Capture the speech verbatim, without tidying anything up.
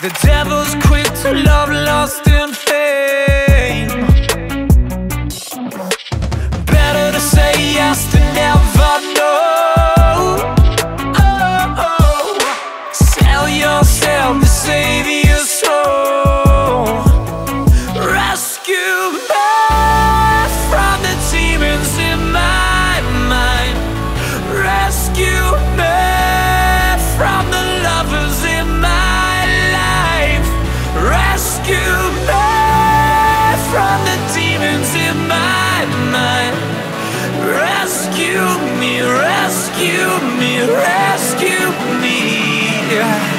The devil's quick to love, lust and fame. Better to say yes than never no. Oh, oh. Sell yourself to save your soul. Rescue me from the demons in my mind. Rescue me from the lovers in my life. Rescue me from the demons in my mind. Rescue me, rescue me, rescue me.